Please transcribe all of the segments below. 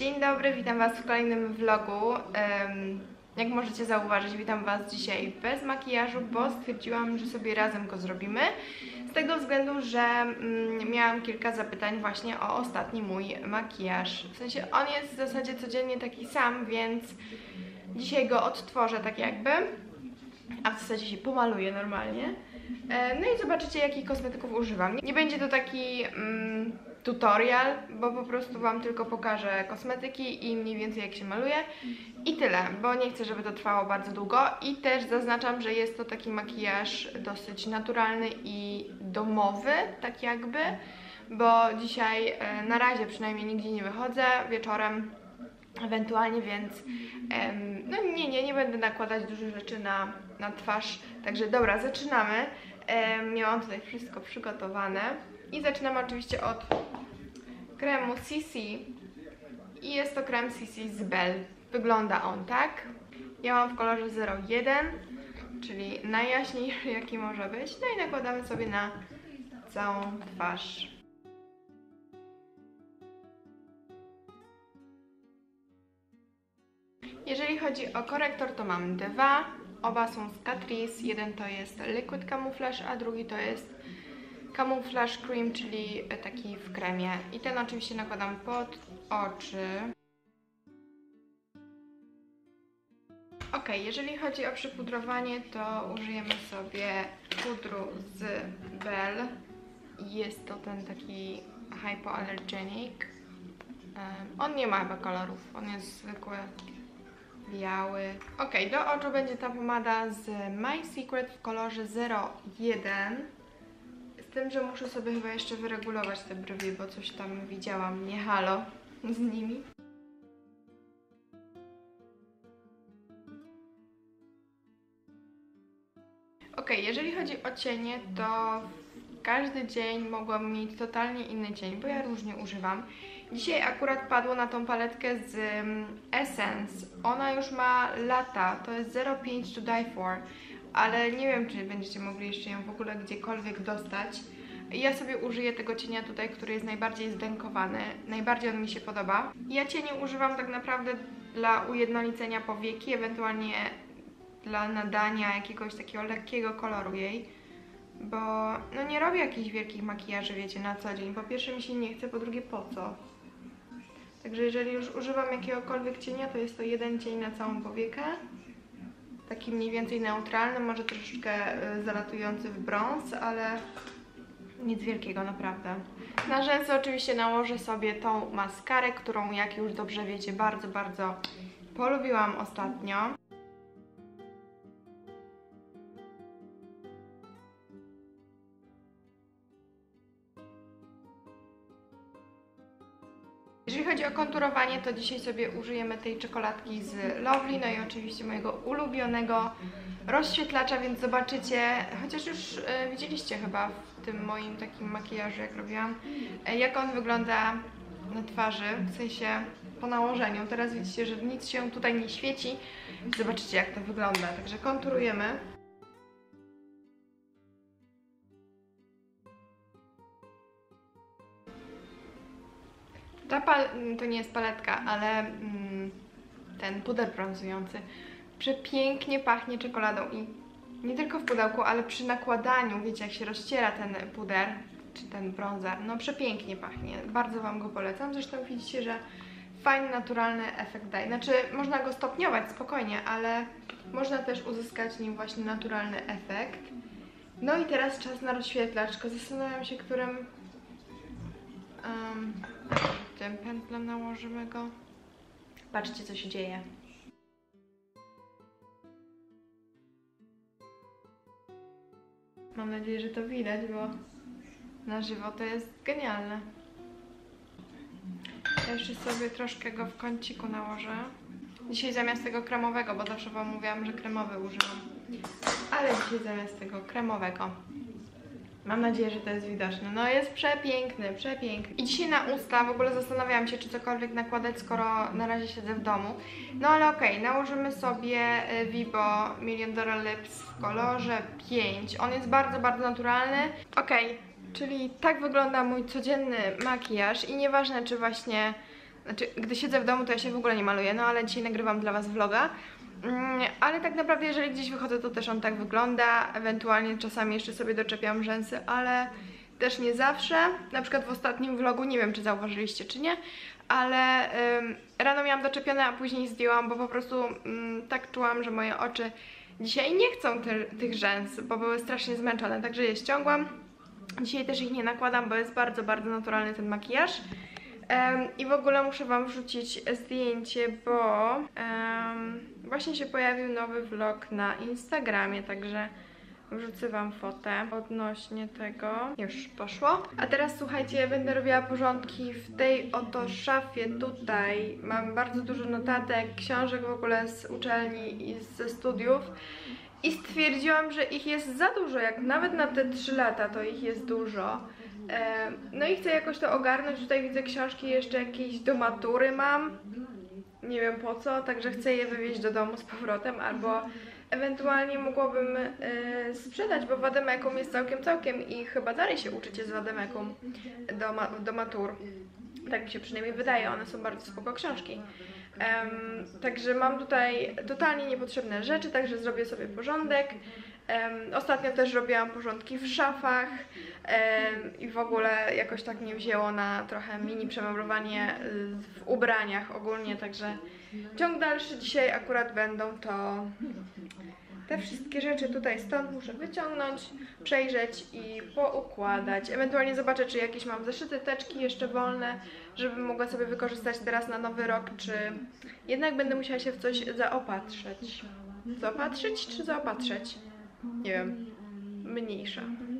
Dzień dobry, witam Was w kolejnym vlogu. Jak możecie zauważyć, witam Was dzisiaj bez makijażu, bo stwierdziłam, że sobie razem go zrobimy. Z tego względu, że miałam kilka zapytań właśnie o ostatni mój makijaż. W sensie on jest w zasadzie codziennie taki sam, więc dzisiaj go odtworzę tak jakby, a w zasadzie się pomaluję normalnie. No i zobaczycie, jakich kosmetyków używam. Nie będzie to taki tutorial, bo po prostu Wam tylko pokażę kosmetyki i mniej więcej jak się maluje i tyle, bo nie chcę, żeby to trwało bardzo długo i też zaznaczam, że jest to taki makijaż dosyć naturalny i domowy, tak jakby, bo dzisiaj na razie przynajmniej nigdzie nie wychodzę, wieczorem ewentualnie, więc no nie będę nakładać dużo rzeczy na twarz, także dobra, zaczynamy. Miałam tutaj wszystko przygotowane i zaczynam oczywiście od kremu CC i jest to krem CC z Bell. Wygląda on tak. Ja mam w kolorze 01, czyli najjaśniejszy jaki może być. No i nakładamy sobie na całą twarz. Jeżeli chodzi o korektor, to mam dwa. Oba są z Catrice. Jeden to jest Liquid Camouflage, a drugi to jest Camouflage Cream, czyli taki w kremie. I ten oczywiście nakładam pod oczy. Ok, jeżeli chodzi o przypudrowanie, to użyjemy sobie pudru z Bell. Jest to ten taki hypoallergenic. On nie ma chyba kolorów, on jest zwykły biały. Ok, do oczu będzie ta pomada z My Secret w kolorze 01. Z tym, że muszę sobie chyba jeszcze wyregulować te brwi, bo coś tam widziałam, nie halo z nimi. Ok, jeżeli chodzi o cienie, to każdy dzień mogłam mieć totalnie inny cień, bo ja różnie używam. Dzisiaj akurat padło na tą paletkę z Essence. Ona już ma lata, to jest 05 to Die For, ale nie wiem, czy będziecie mogli jeszcze ją w ogóle gdziekolwiek dostać. Ja sobie użyję tego cienia tutaj, który jest najbardziej zdękowany. Najbardziej on mi się podoba. Ja cienie używam tak naprawdę dla ujednolicenia powieki, ewentualnie dla nadania jakiegoś takiego lekkiego koloru jej. Bo no nie robię jakichś wielkich makijaży, wiecie, na co dzień. Po pierwsze mi się nie chce, po drugie po co. Także jeżeli już używam jakiegokolwiek cienia, to jest to jeden cień na całą powiekę. Taki mniej więcej neutralny, może troszeczkę zalatujący w brąz, ale nic wielkiego naprawdę. Na rzęsy oczywiście nałożę sobie tą maskarę, którą jak już dobrze wiecie, bardzo polubiłam ostatnio. Jeżeli chodzi o konturowanie, to dzisiaj sobie użyjemy tej czekoladki z Lovely, no i oczywiście mojego ulubionego rozświetlacza, więc zobaczycie, chociaż już widzieliście chyba w tym moim takim makijażu, jak robiłam, jak on wygląda na twarzy, w sensie po nałożeniu. Teraz widzicie, że nic się tutaj nie świeci. Zobaczycie, jak to wygląda, także konturujemy. To nie jest paletka, ale ten puder brązujący przepięknie pachnie czekoladą i nie tylko w pudełku, ale przy nakładaniu, wiecie, jak się rozciera ten puder, czy ten brązer, no przepięknie pachnie. Bardzo Wam go polecam, zresztą widzicie, że fajny, naturalny efekt daje. Znaczy, można go stopniować spokojnie, ale można też uzyskać nim właśnie naturalny efekt. No i teraz czas na rozświetlacz, tylko zastanawiam się, którym tym pętlem nałożymy go. Patrzcie, co się dzieje. Mam nadzieję, że to widać, bo na żywo to jest genialne. Ja jeszcze sobie troszkę go w kąciku nałożę. Dzisiaj zamiast tego kremowego, bo zawsze Wam mówiłam, że kremowy używam. Ale dzisiaj zamiast tego kremowego. Mam nadzieję, że to jest widoczne. No jest przepiękny, przepiękny. I dzisiaj na usta w ogóle zastanawiałam się, czy cokolwiek nakładać, skoro na razie siedzę w domu. No ale okej, nałożymy sobie Vibo Million Dollar Lips w kolorze 5. On jest bardzo naturalny. Okej, czyli tak wygląda mój codzienny makijaż i nieważne, czy właśnie Znaczy, gdy siedzę w domu, to ja się w ogóle nie maluję, no ale dzisiaj nagrywam dla was vloga. Ale tak naprawdę, jeżeli gdzieś wychodzę, to też on tak wygląda. Ewentualnie czasami jeszcze sobie doczepiam rzęsy, ale też nie zawsze. Na przykład w ostatnim vlogu, nie wiem czy zauważyliście czy nie, ale rano miałam doczepione, a później zdjęłam, bo po prostu tak czułam, że moje oczy dzisiaj nie chcą tych rzęs, bo były strasznie zmęczone, także je ściągłam. Dzisiaj też ich nie nakładam, bo jest bardzo, bardzo naturalny ten makijaż. I w ogóle muszę wam wrzucić zdjęcie, bo właśnie się pojawił nowy vlog na Instagramie, także wrzucę wam fotę odnośnie tego. Już poszło. A teraz słuchajcie, będę robiła porządki w tej oto szafie tutaj. Mam bardzo dużo notatek, książek w ogóle z uczelni i ze studiów. I stwierdziłam, że ich jest za dużo, jak nawet na te 3 lata to ich jest dużo. No i chcę jakoś to ogarnąć. Tutaj widzę książki jeszcze jakieś do matury mam. Nie wiem po co, także chcę je wywieźć do domu z powrotem, albo ewentualnie mogłabym sprzedać, bo Wademekum jest całkiem i chyba dalej się uczycie z Wademekum do matur. Tak mi się przynajmniej wydaje, one są bardzo spoko książki. Także mam tutaj totalnie niepotrzebne rzeczy, także zrobię sobie porządek. Ostatnio też robiłam porządki w szafach i w ogóle jakoś tak mnie wzięło na trochę mini przemeblowanie w ubraniach ogólnie, także ciąg dalszy dzisiaj akurat będą to te wszystkie rzeczy tutaj stąd muszę wyciągnąć, przejrzeć i poukładać. Ewentualnie zobaczę, czy jakieś mam zeszyte teczki jeszcze wolne, żebym mogła sobie wykorzystać teraz na nowy rok, czy jednak będę musiała się w coś zaopatrzyć. Zaopatrzyć czy zaopatrzeć? Nie wiem. Mniejsza.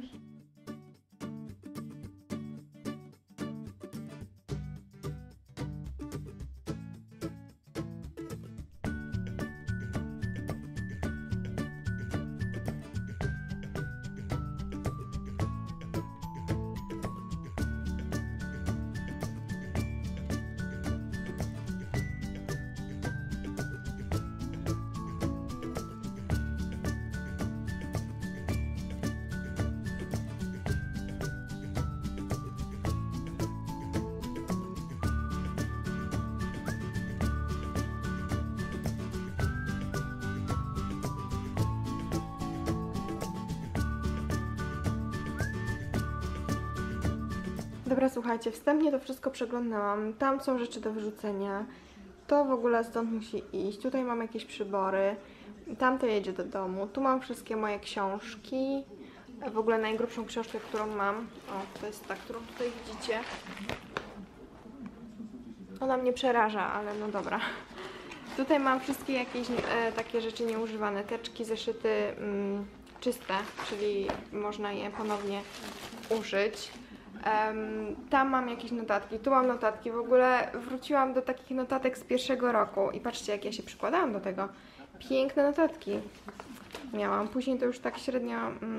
Dobra, słuchajcie, wstępnie to wszystko przeglądałam. Tam są rzeczy do wyrzucenia. To w ogóle stąd musi iść. Tutaj mam jakieś przybory. Tamto jedzie do domu. Tu mam wszystkie moje książki. W ogóle najgrubszą książkę, którą mam. O, to jest ta, którą tutaj widzicie. Ona mnie przeraża, ale no dobra. Tutaj mam wszystkie jakieś takie rzeczy nieużywane. Teczki, zeszyty czyste, czyli można je ponownie użyć. Tam mam jakieś notatki, tu mam notatki. W ogóle wróciłam do takich notatek z pierwszego roku i patrzcie, jak ja się przykładałam do tego. Piękne notatki miałam. Później to już tak średnio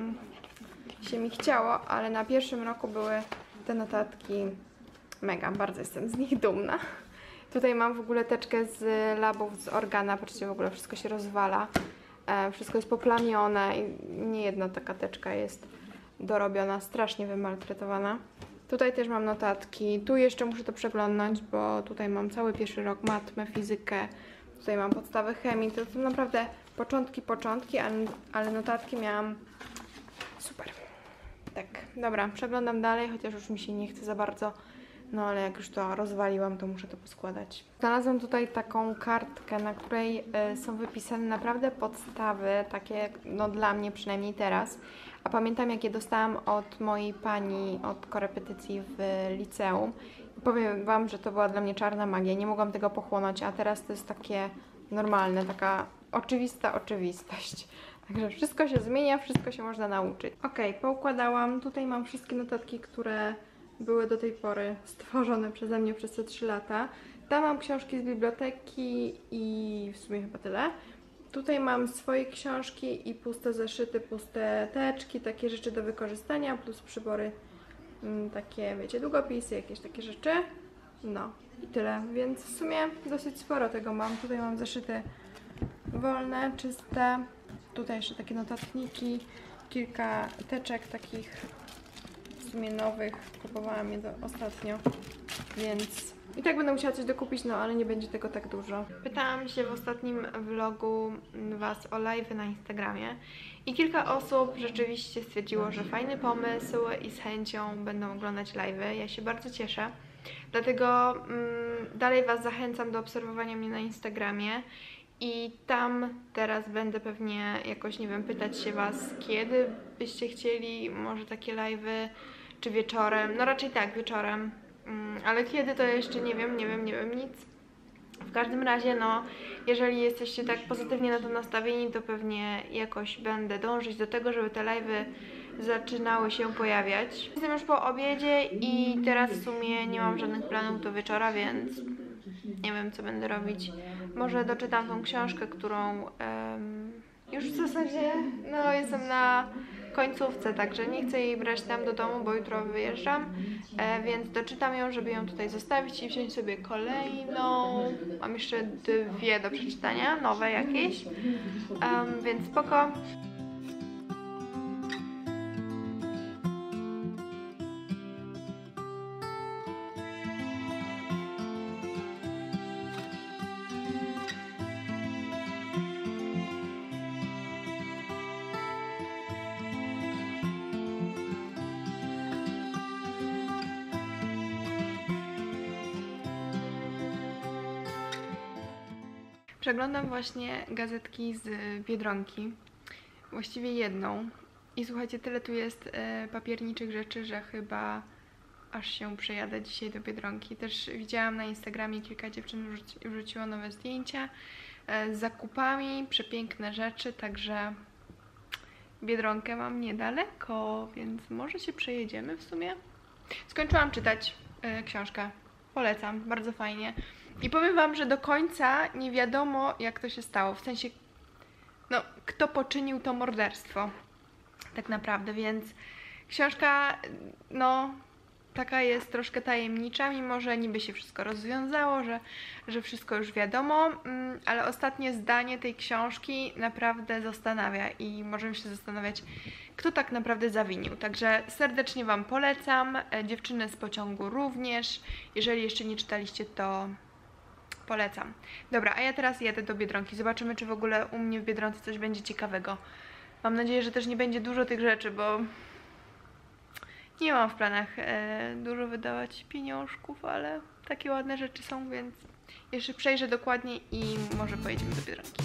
się mi chciało, ale na pierwszym roku były te notatki mega, bardzo jestem z nich dumna. Tutaj mam w ogóle teczkę z labów z Organa, patrzcie, w ogóle wszystko się rozwala. Wszystko jest poplamione i nie jedna taka teczka jest dorobiona, strasznie wymaltretowana. Tutaj też mam notatki. Tu jeszcze muszę to przeglądnąć, bo tutaj mam cały pierwszy rok matmę, fizykę. Tutaj mam podstawy chemii. To są naprawdę początki, ale notatki miałam super. Tak, dobra, przeglądam dalej, chociaż już mi się nie chce za bardzo. No ale jak już to rozwaliłam, to muszę to poskładać. Znalazłam tutaj taką kartkę, na której są wypisane naprawdę podstawy, takie no dla mnie przynajmniej teraz. A pamiętam, jak je dostałam od mojej pani od korepetycji w liceum. I powiem wam, że to była dla mnie czarna magia, nie mogłam tego pochłonąć, a teraz to jest takie normalne, taka oczywista oczywistość. Także wszystko się zmienia, wszystko się można nauczyć. Ok, poukładałam. Tutaj mam wszystkie notatki, które były do tej pory stworzone przeze mnie przez te 3 lata. Tam mam książki z biblioteki i w sumie chyba tyle. Tutaj mam swoje książki i puste zeszyty, puste teczki, takie rzeczy do wykorzystania, plus przybory, takie, wiecie, długopisy, jakieś takie rzeczy. No i tyle, więc w sumie dosyć sporo tego mam. Tutaj mam zeszyty wolne, czyste. Tutaj jeszcze takie notatniki, kilka teczek takich w sumie nowych. Kupowałam je ostatnio, więc I tak będę musiała coś dokupić, no ale nie będzie tego tak dużo. Pytałam się w ostatnim vlogu Was o live'y na Instagramie i kilka osób rzeczywiście stwierdziło, że fajny pomysł i z chęcią będą oglądać live'y. Ja się bardzo cieszę. Dlatego dalej Was zachęcam do obserwowania mnie na Instagramie i tam teraz będę pewnie jakoś, nie wiem, pytać się Was, kiedy byście chcieli może takie live'y, czy wieczorem, no raczej tak, wieczorem, ale kiedy to jeszcze nie wiem nic. W każdym razie, no, jeżeli jesteście tak pozytywnie na to nastawieni, to pewnie jakoś będę dążyć do tego, żeby te live'y zaczynały się pojawiać. Jestem już po obiedzie i teraz w sumie nie mam żadnych planów do wieczora, więc nie wiem, co będę robić. Może doczytam tą książkę, którą już w zasadzie, no, jestem na końcówce, także nie chcę jej brać tam do domu, bo jutro wyjeżdżam, więc doczytam ją, żeby ją tutaj zostawić i wziąć sobie kolejną. Mam jeszcze 2 do przeczytania, nowe jakieś, więc spoko. Przeglądam właśnie gazetki z Biedronki, właściwie jedną. I słuchajcie, tyle tu jest papierniczych rzeczy, że chyba aż się przejadę dzisiaj do Biedronki. Też widziałam na Instagramie, kilka dziewczyn wrzuciło nowe zdjęcia z zakupami, przepiękne rzeczy, także Biedronkę mam niedaleko, więc może się przejedziemy w sumie. Skończyłam czytać książkę. Polecam, bardzo fajnie. I powiem Wam, że do końca nie wiadomo, jak to się stało. W sensie, no, kto poczynił to morderstwo. Tak naprawdę, więc książka, no, taka jest troszkę tajemnicza, mimo że niby się wszystko rozwiązało, że wszystko już wiadomo, ale ostatnie zdanie tej książki naprawdę zastanawia i możemy się zastanawiać, kto tak naprawdę zawinił. Także serdecznie Wam polecam, dziewczyny z pociągu również. Jeżeli jeszcze nie czytaliście, to polecam. Dobra, a ja teraz jadę do Biedronki. Zobaczymy, czy w ogóle u mnie w Biedronce coś będzie ciekawego. Mam nadzieję, że też nie będzie dużo tych rzeczy, bo nie mam w planach dużo wydawać pieniążków, ale takie ładne rzeczy są, więc jeszcze przejrzę dokładnie i może pojedziemy do Biedronki.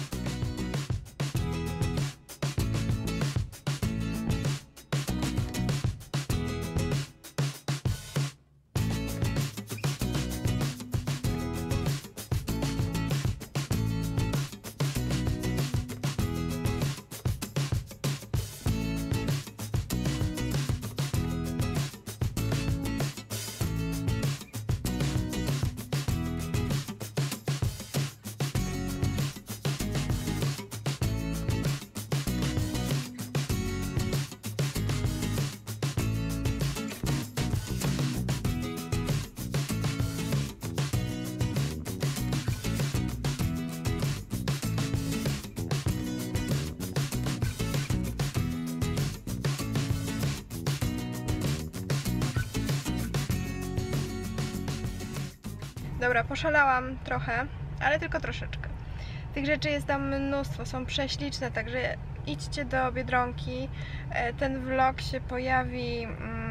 Dobra, poszalałam trochę, ale tylko troszeczkę. Tych rzeczy jest tam mnóstwo, są prześliczne, także idźcie do Biedronki. Ten vlog się pojawi,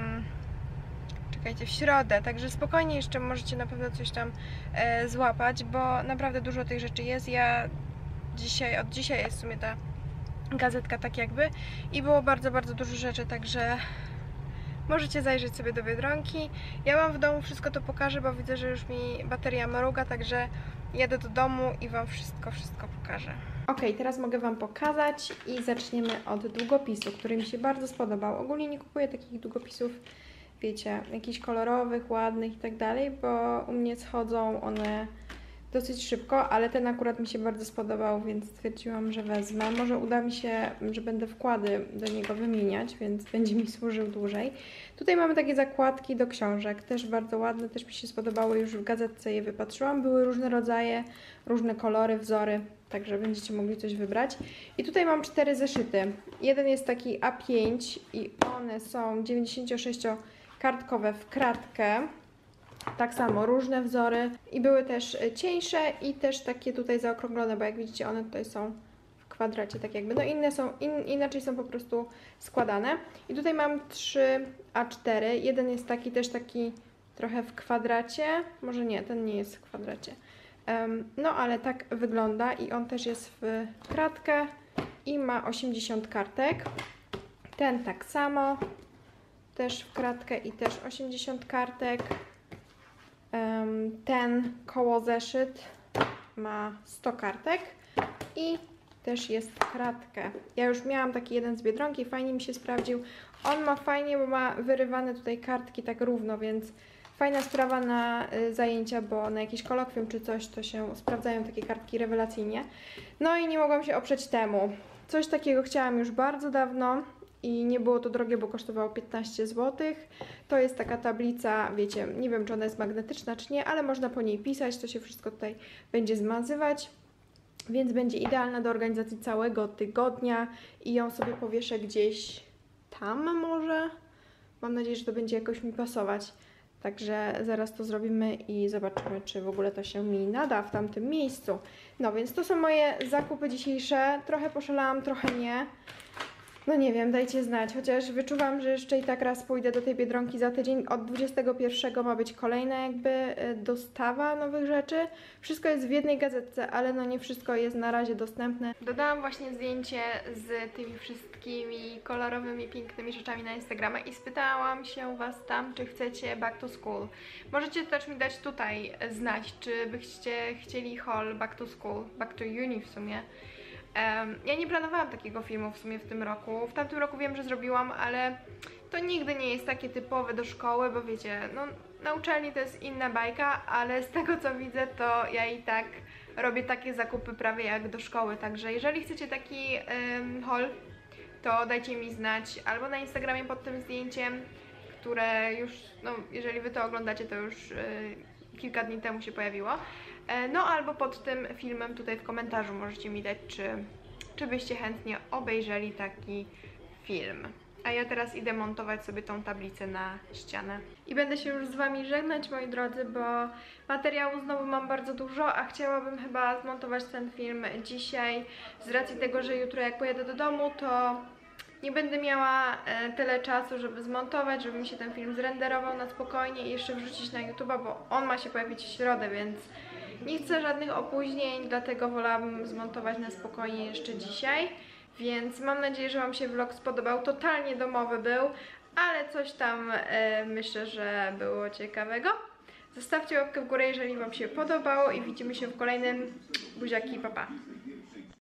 czekajcie, w środę, także spokojnie jeszcze możecie na pewno coś tam złapać, bo naprawdę dużo tych rzeczy jest. Ja od dzisiaj jest w sumie ta gazetka tak jakby i było bardzo, bardzo dużo rzeczy, także możecie zajrzeć sobie do Biedronki. Ja Wam w domu wszystko to pokażę, bo widzę, że już mi bateria mruga, także jadę do domu i Wam wszystko pokażę. Ok, teraz mogę Wam pokazać i zaczniemy od długopisu, który mi się bardzo spodobał. Ogólnie nie kupuję takich długopisów, wiecie, jakichś kolorowych, ładnych i tak dalej, bo u mnie schodzą one dosyć szybko, ale ten akurat mi się bardzo spodobał, więc stwierdziłam, że wezmę. Może uda mi się, że będę wkłady do niego wymieniać, więc będzie mi służył dłużej. Tutaj mamy takie zakładki do książek, też bardzo ładne, też mi się spodobały, już w gazetce je wypatrzyłam. Były różne rodzaje, różne kolory, wzory, także będziecie mogli coś wybrać. I tutaj mam 4 zeszyty. Jeden jest taki A5 i one są 96-kartkowe w kratkę. Tak samo, różne wzory i były też cieńsze i też takie tutaj zaokrąglone, bo jak widzicie one tutaj są w kwadracie tak jakby, no inne są, inaczej są po prostu składane. I tutaj mam 3 A4, jeden jest taki też taki trochę w kwadracie, może nie, ten nie jest w kwadracie. No ale tak wygląda i on też jest w kratkę i ma 80 kartek. Ten tak samo, też w kratkę i też 80 kartek. Ten koło zeszyt ma 100 kartek i też jest w kratkę. Ja już miałam taki jeden z Biedronki, fajnie mi się sprawdził. On ma fajnie, bo ma wyrywane tutaj kartki tak równo, więc fajna sprawa na zajęcia, bo na jakieś kolokwium czy coś to się sprawdzają takie kartki rewelacyjnie. No i nie mogłam się oprzeć temu. Coś takiego chciałam już bardzo dawno i nie było to drogie, bo kosztowało 15 zł. To jest taka tablica, wiecie, nie wiem czy ona jest magnetyczna czy nie, ale można po niej pisać, to się wszystko tutaj będzie zmazywać. Więc będzie idealna do organizacji całego tygodnia i ją sobie powieszę gdzieś tam może. Mam nadzieję, że to będzie jakoś mi pasować. Także zaraz to zrobimy i zobaczymy, czy w ogóle to się mi nada w tamtym miejscu. No więc to są moje zakupy dzisiejsze. Trochę poszalałam, trochę nie. No nie wiem, dajcie znać, chociaż wyczuwam, że jeszcze i tak raz pójdę do tej Biedronki za tydzień. Od 21 ma być kolejna jakby dostawa nowych rzeczy. Wszystko jest w jednej gazetce, ale no nie wszystko jest na razie dostępne. Dodałam właśnie zdjęcie z tymi wszystkimi kolorowymi, pięknymi rzeczami na Instagrama i spytałam się Was tam, czy chcecie back to school. Możecie też mi dać tutaj znać, czy byście chcieli haul back to school, back to uni w sumie. Ja nie planowałam takiego filmu w sumie w tym roku. W tamtym roku wiem, że zrobiłam, ale to nigdy nie jest takie typowe do szkoły, bo wiecie, no na uczelni to jest inna bajka, ale z tego co widzę, to ja i tak robię takie zakupy prawie jak do szkoły, także jeżeli chcecie taki haul, to dajcie mi znać albo na Instagramie pod tym zdjęciem, które już, no jeżeli Wy to oglądacie, to już kilka dni temu się pojawiło. No albo pod tym filmem tutaj w komentarzu możecie mi dać, czy byście chętnie obejrzeli taki film. A ja teraz idę montować sobie tą tablicę na ścianę. I będę się już z Wami żegnać, moi drodzy, bo materiału znowu mam bardzo dużo, a chciałabym chyba zmontować ten film dzisiaj. Z racji tego, że jutro jak pojadę do domu, to nie będę miała tyle czasu, żeby zmontować, żeby mi się ten film zrenderował na spokojnie i jeszcze wrzucić na YouTube'a, bo on ma się pojawić w środę, więc nie chcę żadnych opóźnień, dlatego wolałabym zmontować na spokojnie jeszcze dzisiaj. Więc mam nadzieję, że Wam się vlog spodobał. Totalnie domowy był, ale coś tam myślę, że było ciekawego. Zostawcie łapkę w górę, jeżeli Wam się podobało i widzimy się w kolejnym. Buziaki, pa pa!